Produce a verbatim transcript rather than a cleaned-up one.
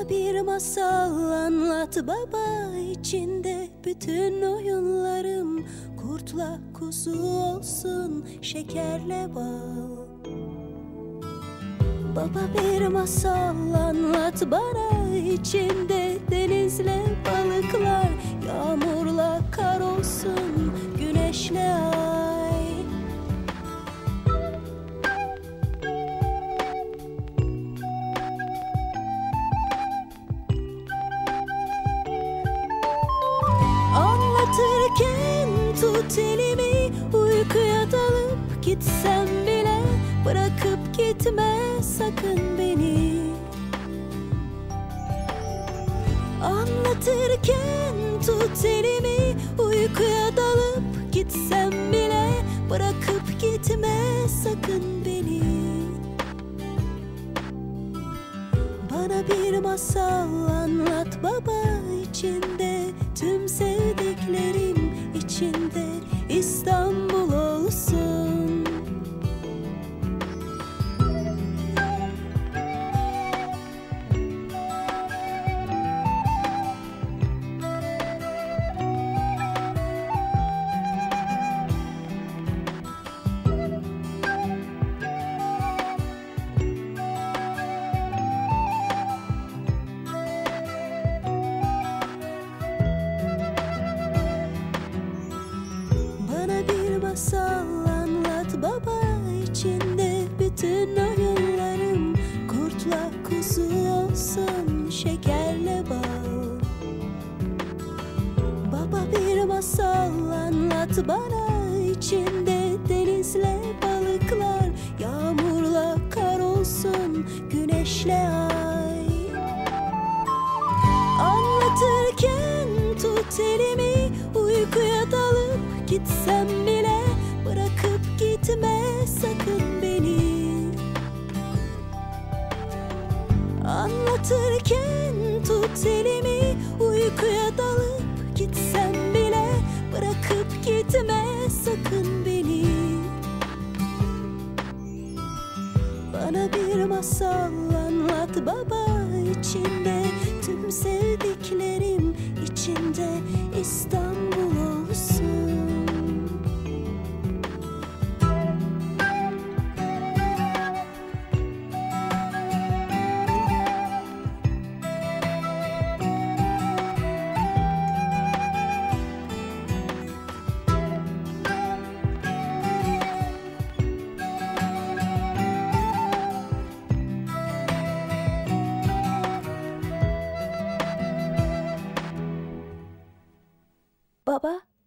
Bana bir masal anlat baba, içinde bütün oyunlarım kurtla kuzu olsun, şekerle bal. Baba bir masal anlat bana, içinde denizle balıklar, yağmurla kar olsun, güneşle ay. Anlatırken tut elimi, uykuya dalıp gitsem bile bırakıp gitme sakın beni. Anlatırken tut elimi, uykuya dalıp gitsem bile bırakıp gitme sakın beni. Bana bir masal anlat baba, içinde tüm sevdiklerim, içinde İstanbul olsun. Masal anlat baba, içinde bütün oyunlarım kurtla kuzu olsun, şekerle bal. Baba bir masal anlat bana, içinde denizle balıklar, yağmurla kar olsun, güneşle ay. Anlatırken tut elimi, uykuya dalıp gitsem bile bırakıp gitme sakın beni. Anlatırken tut elimi, uykuya dalıp gitsem bile bırakıp gitme sakın beni. Bana bir masal anlat baba, içinde tüm sevdiklerim, içinde İstanbul olsun. Baba,